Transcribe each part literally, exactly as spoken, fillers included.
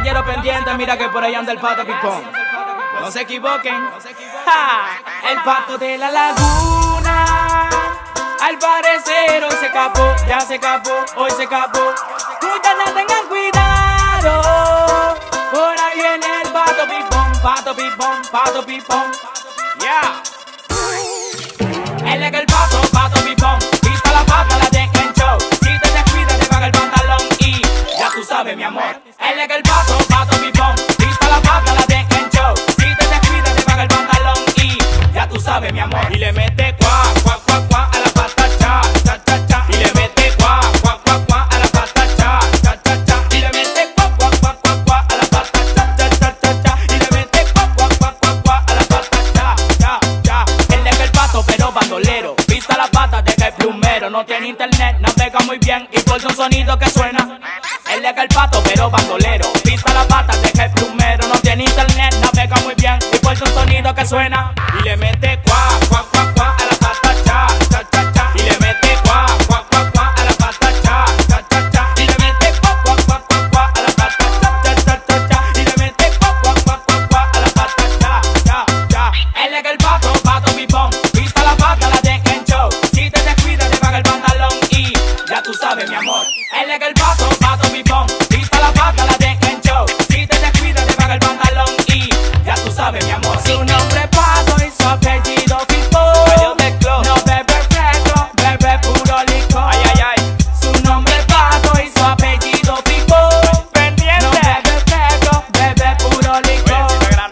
caballero pendiente, mira que por ahí anda el pato pipón. No se equivoquen. ¡Ja! El pato de la laguna, al parecer hoy se escapó, ya se escapó, hoy se escapó. Muchachas, tengan cuidado, por ahí viene el pato pipón, pato pipón, pato pipón. Yeah. Él es el pato, pato pipón, pista la pata, la deja en show. Si te descuidas te paga el pantalón y ya tú sabes, mi amor. Él es el pato, pato pipón, pista la pata, la deja en show. Si te descuidas te paga el pantalón y ya tú sabes, mi amor. Y le mete cuá, cuá, cuá, cuá a la pata cha, cha, cha, cha. Y le mete cuá, cuá, cuá, cuá a la pata cha, cha, cha, cha. Y le mete cuá, cuá, cuá, cuá, cuá a la pata cha, cha, cha, cha, cha. Y le mete cuá, cuá, cuá, cuá, cuá a la pata cha, cha, cha. Él es el pato pero bandolero, pisa la pata, deja el plumero. No tiene internet, navega muy bien y por un sonido que suena. Él es el pato pero bandolero, pisa la pata, deja el plumero. No tiene internet, navega muy bien y por un sonido que suena. Y le mete cuá, cuá, cuá, cuá a la pata cha, cha, cha, cha. Y le mete cuá, cuá, cuá, cuá a la pata cha, cha, cha, cha. Y le mete cuá, cuá, cuá, cuá, cuá a la pata cha, cha, cha, cha. Y le mete cuá, cuá, cuá, cuá, cuá a la pata cha, cha, cha. Él es el pato, pato pipón, pisa la pata, la deja en show. Si te descuidas te paga el pantalón y ya tú sabes, mi amor. Él es el pato, pato pipón, pisa la pata, la deja en show. Si te descuidas te paga el pantalón y ya tú sabes, mi amor. Su nombre es Pato y su apellido Pipón. No bebe fresco, bebe puro licor. Ay, ay, ay. Su nombre es Pato y su apellido Pipón. Pendiente. No bebe fresco, bebe puro licor.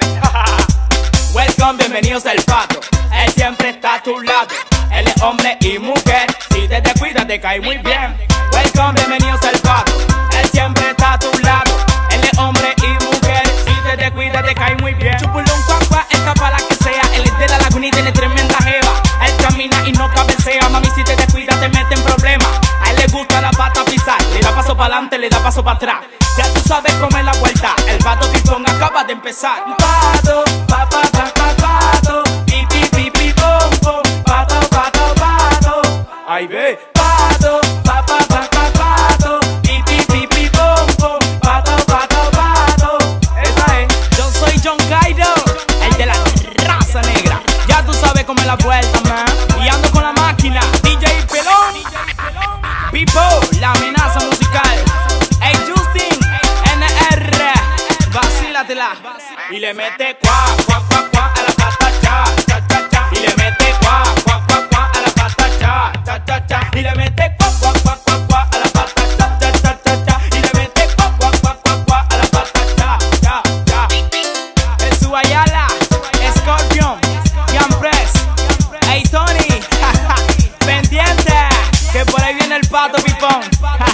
Welcome, bienvenidos al Pato. Él siempre está a tu lado. Él es hombre y mujer. Si te descuidas te cae muy bien. Welcome, bienvenidos al Pato. Él siempre está a tu lado. Él es hombre y mujer. Si te descuidas te cae muy bien. Chupulón, cuacua, escapa la que sea. Él es de la laguna y tiene tremenda jeva. Él camina y no cabecea. Mami, si te descuidas te mete en problemas. A él le gusta la pata pisar. Le da paso para adelante, le da paso para atrás. Ya tú sabes cómo es la vuelta. El pato pipón acaba de empezar. Pato, pa, pa, pa, pa, pato. Pi, pi, pi, pi, pom, pom. Pato, pato, pato. Ay, ve. Pato, pa, pa, pa, pa, pato. Pi, pi, pi, pi, pom, pom. Pato, pato, pato. Esa es. Yo soy John Cairo, el de la raza negra. Ya tú sabes cómo es la vuelta, man. Y ando con la máquina, D J Pelón. Pipo, la amenaza musical. Hey Justin, N R, vacílatela. Y le mete cuá, cuá, cuá, cuá a la pata cha, cha, cha, cha. Y le mete cuá, cuá, cuá, cuá a la pata cha, cha, cha, cha. Y le mete cuá, cuá, cuá, cuá, cuá a la pata cha, cha, cha, cha, cha. Y le mete cuá, cuá, cuá, cuá, cuá a la pata cha, cha, cha. Jesús Ayala, Scorpion, Young Press, hey Tony, pendiente, que por ahí viene el pato pipón.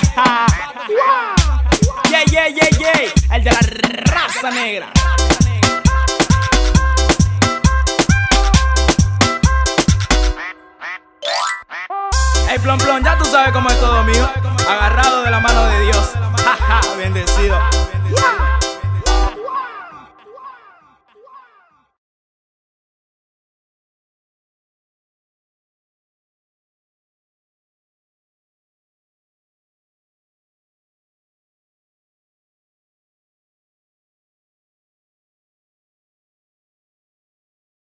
Yeah, yeah, yeah, yeah, el de la raza negra. Hey, plon, plon, ya tú sabes cómo es todo, mío. Agarrado de la mano de Dios. Bendecido. Yeah.